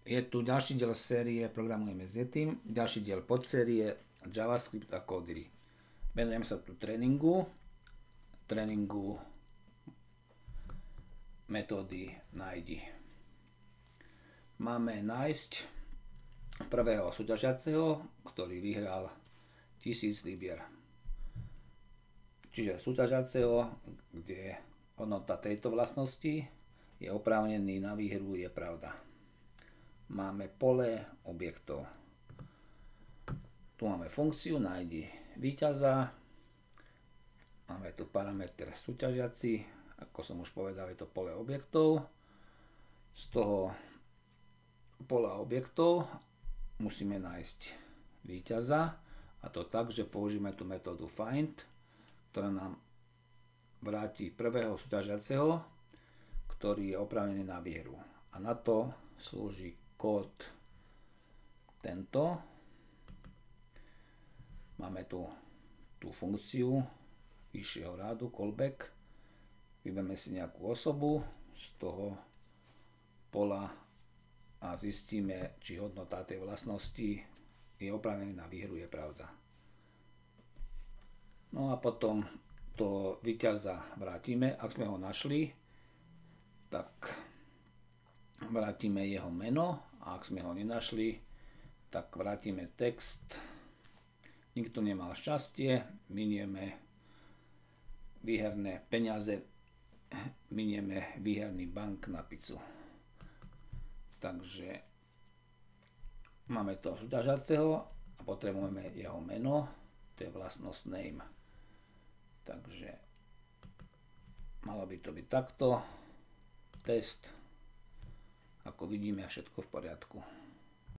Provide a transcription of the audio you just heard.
Je tu ďalší diel série Programujeme s Yetim, ďalší diel podsérie JavaScript a Codery. Venujem sa tu tréningu metódy nájdi. Máme nájsť prvého súťažiaceho, ktorý vyhral 1000 libier. Čiže súťažiaceho, kde hodnota tejto vlastnosti je oprávnený na výhru, je pravda. Máme pole objektov. Tu máme funkciu nájdi víťaza. Máme tu parameter súťažiaci. Ako som už povedal, je to pole objektov. Z toho pola objektov musíme nájsť víťaza. A to tak, že použijeme tú metódu find, ktorá nám vráti prvého súťažiaceho, ktorý je oprávnený na výhru. A na to slúži kód tento. Máme tu tú funkciu vyššieho rádu, callback. Vyberieme si nejakú osobu z toho pola a zistíme, či hodnota tej vlastnosti je oprávnený na výhru, je pravda. No a potom to víťaza vrátime. Ak sme ho našli, tak vrátime jeho meno. A ak sme ho nenašli, tak vrátime text. Nikto nemal šťastie, minieme výherné peniaze, minieme výherný bank na pizzu. Takže máme to súťažiaceho a potrebujeme jeho meno, to je vlastnosť name. Takže malo by to byť takto. Test. Ako vidíme, všetko v poriadku.